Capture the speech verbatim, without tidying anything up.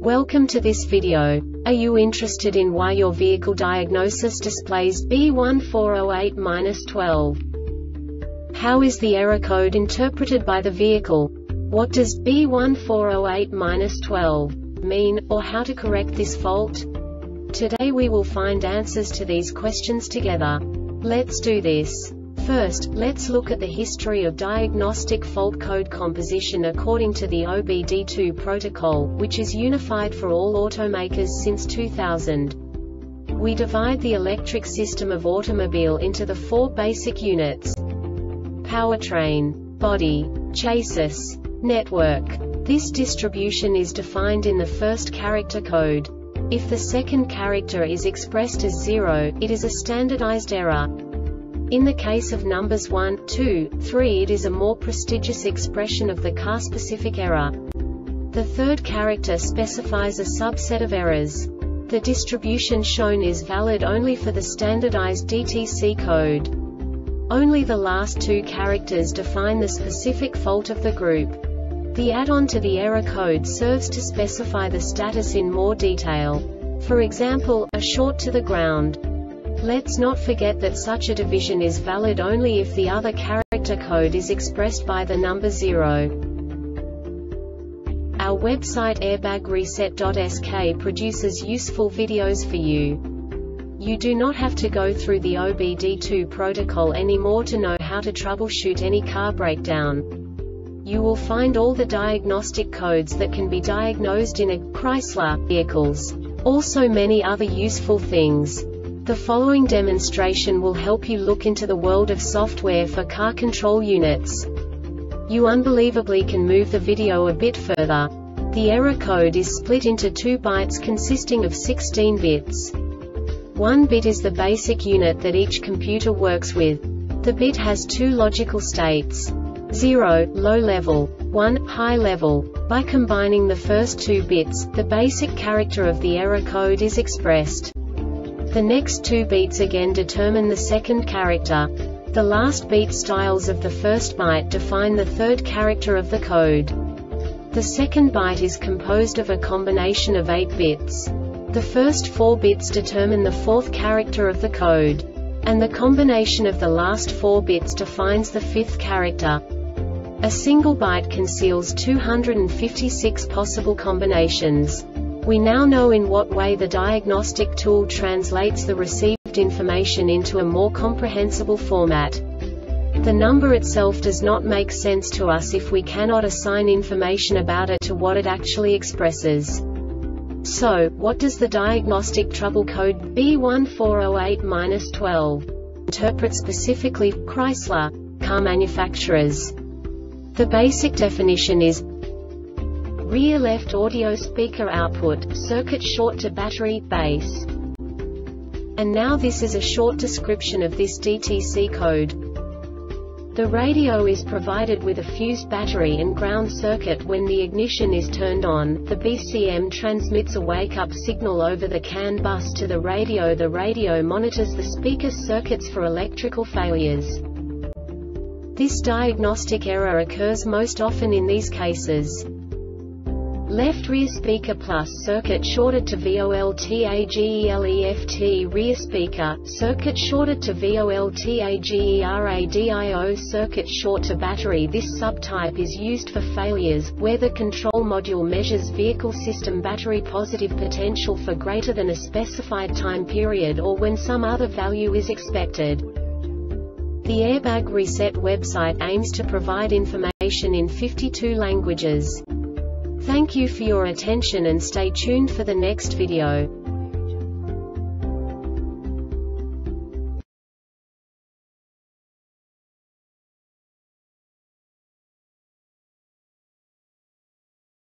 Welcome to this video. Are you interested in why your vehicle diagnosis displays B one four zero eight dash twelve? How is the error code interpreted by the vehicle? What does B one four zero eight dash twelve mean, or how to correct this fault? Today we will find answers to these questions together. Let's do this. First, let's look at the history of diagnostic fault code composition according to the O B D two protocol, which is unified for all automakers since two thousand. We divide the electric system of automobile into the four basic units: powertrain, body, chassis, network. This distribution is defined in the first character code. If the second character is expressed as zero, it is a standardized error. In the case of numbers one, two, three, it is a more prestigious expression of the car-specific error. The third character specifies a subset of errors. The distribution shown is valid only for the standardized D T C code. Only the last two characters define the specific fault of the group. The add-on to the error code serves to specify the status in more detail. For example, a short to the ground. Let's not forget that such a division is valid only if the other character code is expressed by the number zero. Our website airbag reset dot S K produces useful videos for you. You do not have to go through the O B D two protocol anymore to know how to troubleshoot any car breakdown. You will find all the diagnostic codes that can be diagnosed in a Chrysler vehicles. Also many other useful things. The following demonstration will help you look into the world of software for car control units. You unbelievably can move the video a bit further. The error code is split into two bytes consisting of sixteen bits. One bit is the basic unit that each computer works with. The bit has two logical states: zero, low level, one, high level. By combining the first two bits, the basic character of the error code is expressed. The next two beats again determine the second character. The last beat styles of the first byte define the third character of the code. The second byte is composed of a combination of eight bits. The first four bits determine the fourth character of the code. And the combination of the last four bits defines the fifth character. A single byte conceals two hundred fifty-six possible combinations. We now know in what way the diagnostic tool translates the received information into a more comprehensible format. The number itself does not make sense to us if we cannot assign information about it to what it actually expresses. So, what does the diagnostic trouble code B one four zero eight dash twelve interpret specifically for Chrysler car manufacturers? The basic definition is rear left audio speaker output, circuit short to battery, base. And now this is a short description of this D T C code. The radio is provided with a fused battery and ground circuit. When the ignition is turned on, the B C M transmits a wake-up signal over the C A N bus to the radio. The radio monitors the speaker circuits for electrical failures. This diagnostic error occurs most often in these cases: left rear speaker plus circuit shorted to VOLTAGELEFT, rear speaker, circuit shorted to VOLTAGERADIO, circuit short to battery. This subtype is used for failures where the control module measures vehicle system battery positive potential for greater than a specified time period, or when some other value is expected. The Airbag Reset website aims to provide information in fifty-two languages. Thank you for your attention and stay tuned for the next video.